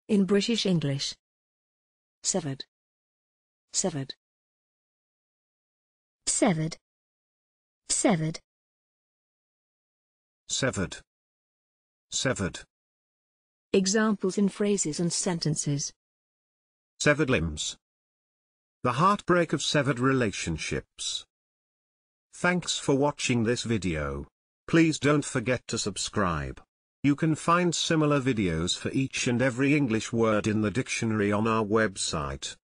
In British English. Severed. Severed. Severed. Severed. Severed. Severed. Examples in phrases and sentences. Severed limbs. The heartbreak of severed relationships. Thanks for watching this video. Please don't forget to subscribe. You can find similar videos for each and every English word in the dictionary on our website.